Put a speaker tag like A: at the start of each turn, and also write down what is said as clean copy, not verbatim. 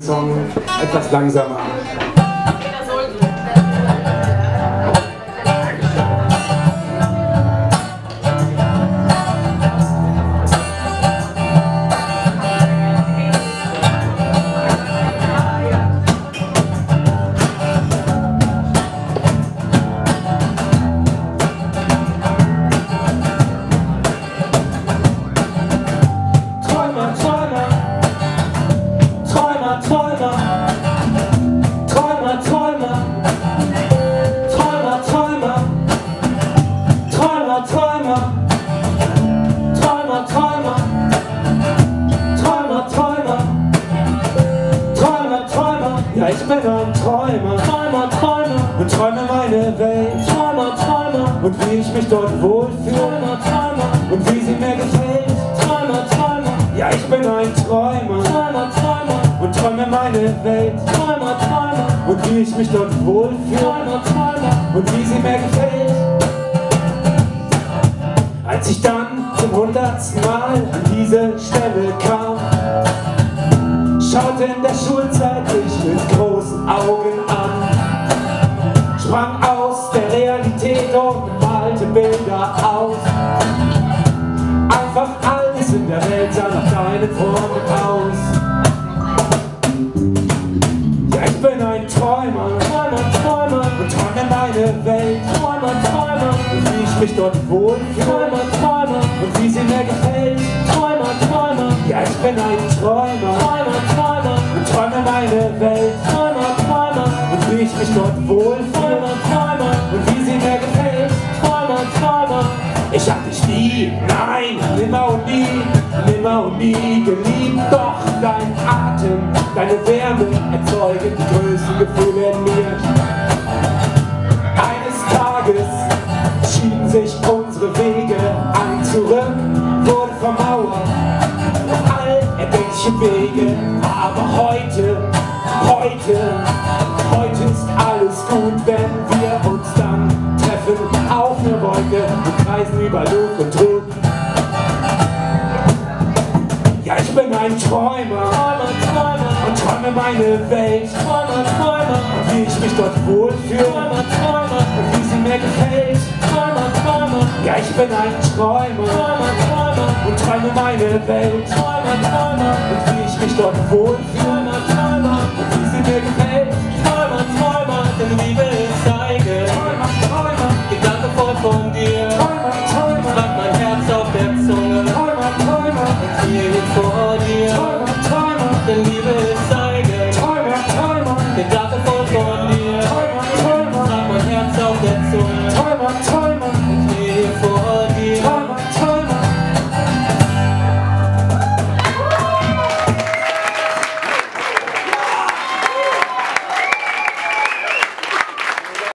A: Song etwas langsamer.
B: Ja, ich bin ein Träumer, und träume meine Welt, und wie ich mich dort wohlfühle, und wie sie mir gefällt, ja, ich bin ein Träumer, und träume meine Welt, und wie ich mich dort wohlfühle, und wie sie mir gefällt. Als ich dann zum 100. Mal an diese Stelle kam, schaute in der Schulzeit mich mit großen Augen an, sprang aus der Realität und malte Bilder aus. Einfach alles in der Welt sah nach deinen Formen aus. Ja, ich bin ein Träumer, und träume meine Welt, und wie ich mich dort wohlfühle, und wie sie mir gefällt. Ja, ich bin ein Träumer, und träume meine Welt, und wie ich mich dort wohlfühle, und wie sie mir gefällt. Ich hab dich nie, nein, nimmer und nie geliebt, doch dein Atem, deine Wärme erzeugen die größten Gefühle in mir. Eines Tages schieden sich unsere Wege, ein Zurück wurde vermauert auf all erdenkliche Wege, aber heute ist alles gut, wenn wir uns dann treffen auf einer Wolke und kreisen über Luft und Trug. Ja, ich bin ein Träumer, und träume meine Welt, und wie ich mich dort wohlfühle, und wie sie mir gefällt. Ja, ich bin ein Träumer, und träume meine Welt, und wie ich mich dort wohlfühle.